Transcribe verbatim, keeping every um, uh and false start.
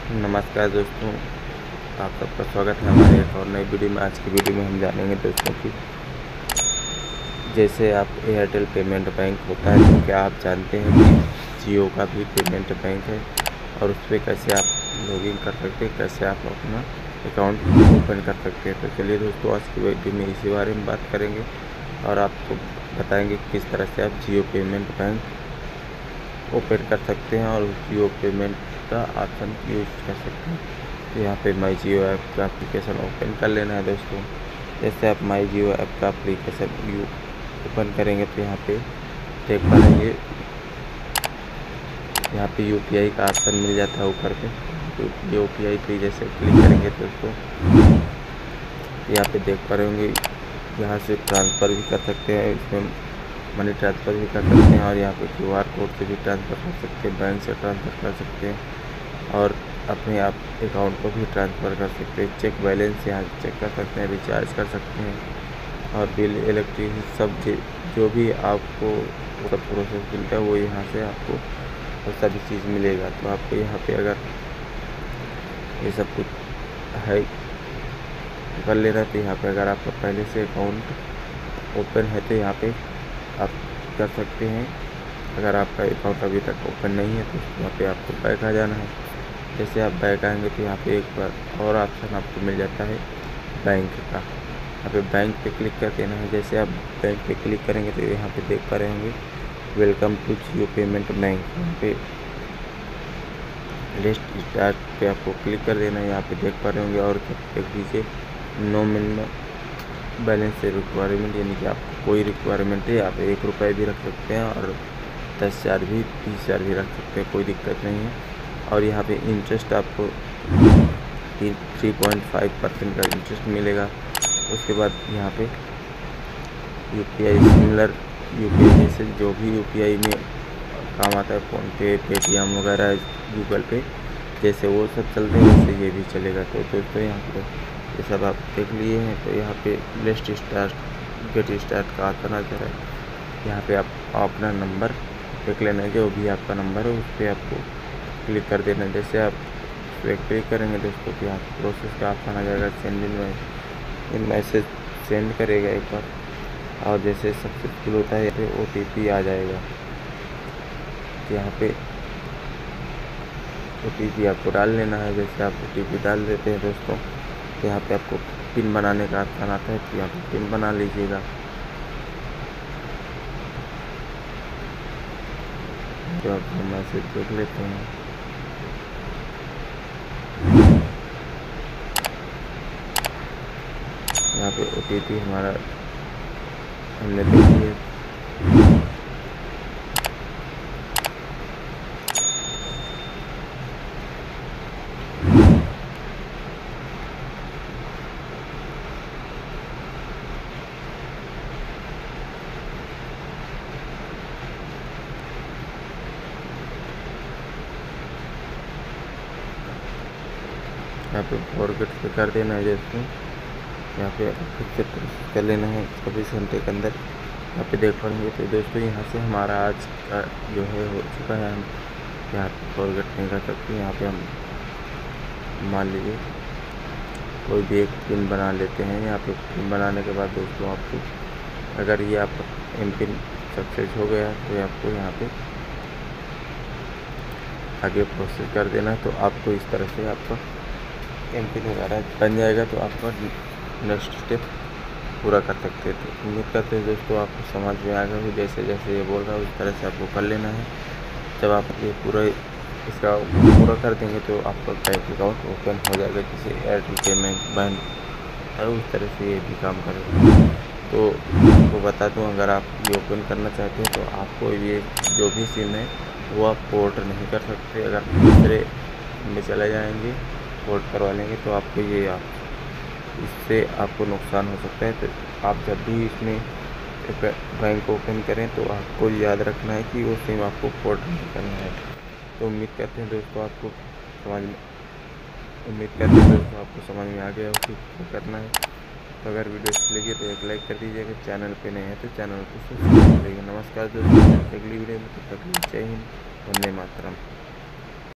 नमस्कार दोस्तों, आप सबका स्वागत है हमारे एक और नई वीडियो में। आज की वीडियो में हम जानेंगे दोस्तों कि जैसे आप एयरटेल पेमेंट बैंक होता है तो क्या आप जानते हैं कि जियो का भी पेमेंट बैंक है और उस पर कैसे आप लॉगिन कर सकते हैं, कैसे आप अपना अकाउंट ओपन कर सकते हैं। तो चलिए दोस्तों, आज की वीडियो में इसी बारे में बात करेंगे और आपको बताएंगे किस तरह से आप जियो पेमेंट बैंक ओपन कर सकते हैं और जियो पेमेंट का ऑप्शन यूज कर सकते हैं। तो यहाँ पे माई जियो ऐप का एप्लीकेशन ओपन कर लेना है दोस्तों। जैसे आप माई जियो ऐप का एप्लीकेशन यू ओपन करेंगे तो यहाँ पे देख पाएंगे, यहाँ पे यूपीआई का ऑप्शन मिल जाता है ऊपर पे। तो यूपीआई पे जैसे क्लिक करेंगे दोस्तों, यहाँ पे देख पा रहे होंगे, यहाँ से ट्रांसफ़र भी कर सकते हैं, इसमें मनी ट्रांसफ़र भी कर सकते हैं और यहाँ पे क्यू आर कोड से भी ट्रांसफ़र कर सकते हैं, बैंक से ट्रांसफ़र कर सकते हैं और अपने आप अकाउंट को भी ट्रांसफ़र कर सकते हैं। चेक बैलेंस यहाँ चेक कर सकते हैं, रिचार्ज कर सकते हैं और बिल, इलेक्ट्रिसिटी सब जो भी आपको सब प्रोसेस मिलता है वो यहाँ से आपको वो सभी चीज़ मिलेगा। तो आपको यहाँ पे अगर ये सब कुछ है कर लेना, तो यहाँ पे अगर आपका पहले से अकाउंट ओपन है तो यहाँ पे आप कर सकते हैं। अगर आपका अकाउंट अभी तक ओपन नहीं है तो यहाँ पे आपको बैक आ जाना है। जैसे आप बैक आएंगे तो यहाँ पे एक बार और ऑप्शन आपको मिल जाता है बैंक का। यहाँ पे बैंक पे क्लिक कर देना है। जैसे आप बैंक पे क्लिक करेंगे तो यहाँ पे देख पा रहे होंगे, welcome to Jio payment bank. यहाँ पे लिस्ट स्टार्ट पे आपको क्लिक कर देना है। यहाँ पे देख पा रहे होंगे और देख लीजिए, नो मिनिमम बैलेंस से रिक्वायरमेंट, यानी कि आपको कोई रिक्वायरमेंट है। आप एक रुपये भी रख सकते हैं और दस हज़ार भी, बीस हज़ार भी रख सकते हैं, कोई दिक्कत नहीं है। और यहाँ पे इंटरेस्ट आपको थ्री पॉइंट फाइव परसेंट का इंटरेस्ट मिलेगा। उसके बाद यहाँ पे यूपीआई सिमिलर यूपीआई जैसे जो भी यूपीआई में काम आता है, फ़ोनपे, पेटीएम वगैरह, गूगल पे जैसे वो सब चलते हैं वैसे ये भी चलेगा। तो दोस्तों यहाँ पे ये सब आप देख लिए हैं। तो यहाँ पे लेस्ट स्टार्ट गेट स्टार्ट का ऑप्शन आ जा रहा है। यहाँ पे आप अपना नंबर देख लेना है, जो भी आपका नंबर है उस पर आपको क्लिक कर देना है। जैसे आप उस पर क्लिक करेंगे दोस्तों तो यहाँ प्रोसेस का ऑप्शन आ जाएगा, सेंड इन मैसेज सेंड करेगा एक बार और जैसे सक्सेसफुल होता है यहाँ पे ओ टी पी आ जाएगा। यहाँ पे ओ टी पी आपको डाल लेना है। जैसे आप ओ टी पी डाल देते हैं दोस्तों तो यहाँ पे आपको पिन बनाने का ऑप्शन आता है, तो यहाँ पे पिन बना लीजिएगा। तो आप मैसेज देख लेते हैं, यहाँ पे ओ टी पी हमारा हमने देख लिया। यहाँ पे फॉरगेट पे कर देना है। जैसे यहाँ पे फिर से प्रोसेस कर लेना है चौबीस घंटे के अंदर। यहाँ पे देख पाएंगे तो दोस्तों यहाँ से हमारा आज का जो है हो चुका है। हम यहाँ पे फॉरगेट नहीं कर सकते। यहाँ पे हम मान लीजिए कोई भी एक पिन बना लेते हैं। यहाँ पे पिन बनाने के बाद दोस्तों आपको अगर ये आप एम पिन सक्सेस हो गया तो आपको यहाँ पे आगे प्रोसेस कर देना है। तो आपको इस तरह से आपका एम पिन वगैरह बन जाएगा, तो आपका नेक्स्ट स्टेप पूरा कर सकते हैं। तो उम्मीद करते हैं दोस्तों आपको समझ में आ गया। जैसे जैसे ये बोल रहा है उस तरह से आपको कर लेना है। जब आप ये पूरा इसका पूरा कर देंगे तो आपका बैंक अकाउंट ओपन हो जाएगा। जैसे एयरटेल पेमेंट बैंक है उस तरह से ये भी काम करेगा। तो आपको बता दूं, अगर आप ये ओपन करना चाहते हैं तो आपको ये जो भी सिम है वो आप पोर्ट नहीं कर सकते। अगर दूसरे में चले जाएंगे पोर्ट करवा लेंगे तो आपको ये आप इससे आपको नुकसान हो सकता है। तो आप जब भी इसमें बैंक ओपन करें तो आपको याद रखना है कि वो सिम आपको पोर्ट नहीं करना है। तो उम्मीद करते हैं दोस्तों आपको समझ में उम्मीद करते हैं दोस्तों आपको समझ में आ गया हो कि करना है। तो अगर वीडियो अच्छी लगी तो एक लाइक कर दीजिएगा, चैनल पे नए हैं तो चैनल को सब्सक्राइब करिएगा। नमस्कार दोस्तों, अगली वीडियो में तब तक जय हिंद, वंदे मातरम।